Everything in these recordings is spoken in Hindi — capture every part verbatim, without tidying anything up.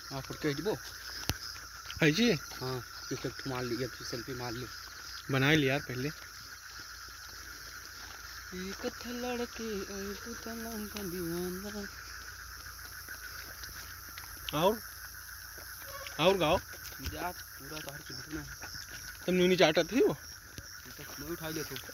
हां फोटो खींच दो है जी। हां एक एक मार ली, एक सेल्फी मार ली। बना लिया यार पहले। एक थ लड़के एक थ नाम का दीवाना। और और गाओ जा पूरा तो हर चीज ना तुम न्यूनी चाटा थी वो तो मैं उठा ले तो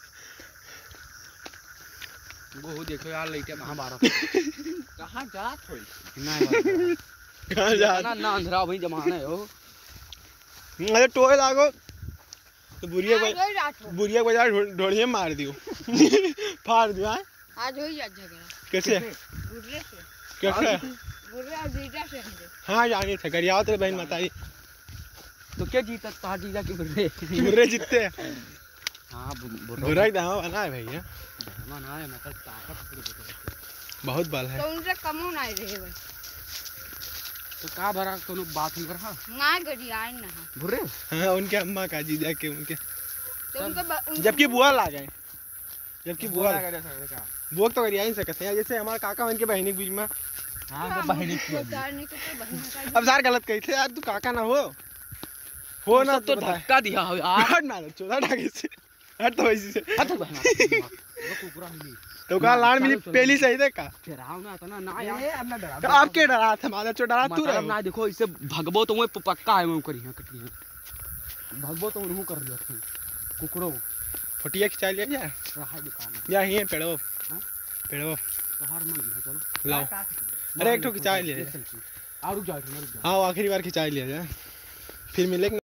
वो देखो यार लाइट कहां बारह कहां जात होई ना कहां जा ना ना अंधेरा वही जमाना है हो। अरे टोए लागो तो बुढ़िया बुढ़िया बाजार ढोड़िए मार दियो फाड़ दियो। आज हो जा झगड़ा कैसे गुर्रे से कैसे गुर्रे और जीजा से हमरे। हाँ जाने थे गरियाओ तेरे बहन बताई तो क्या जीता तार जीजा के बुर्रे बुर्रे जीतते हैं। हां बुर्रा ही दावा बना है भैया बना है मतलब ताकत बहुत बल है तो उनसे कमो ना रहे भाई तो का भरा कोनो बात नहीं रहा ना गड़ी आए ना बुर्रे। हाँ उनके अम्मा का जीजा के उनके तो उनके जबकि बुआ ला गए जबकि बुआ लगा दे सकते का बुआ तो गरिया ही सकते हैं जैसे हमारे काका उनके बहनी के बीच में। हां वो बहनी की उतारने को तो बहन का अब यार गलत कही थे यार तू काका ना हो हो ना तो धक्का दिया हो यार हट ना चोदा ढाके से हट तो वैसे से हट बहना वो कुकुरा मिली तो का लाड़ मिली पहली सही थे का डराओ ना तो ना ना यार अब ना डरा तो आप के डरा था मादा चो डरा तू मतलब ना देखो इसे भगबो तो मैं पक्का है मैं करी हां कटी भगबो तो उन्हों कर लिया थे कुकुरो फटिया खिंचा लिया यार रहा दुकान या ही पेड़ो हां पेड़ो तो हार मान लिया चलो लाओ अरे एक ठो खिंचा लिया और रुक जाओ रुक जाओ हाँ आखिरी बार खिंचा लिया जाए फिर मिलेंगे।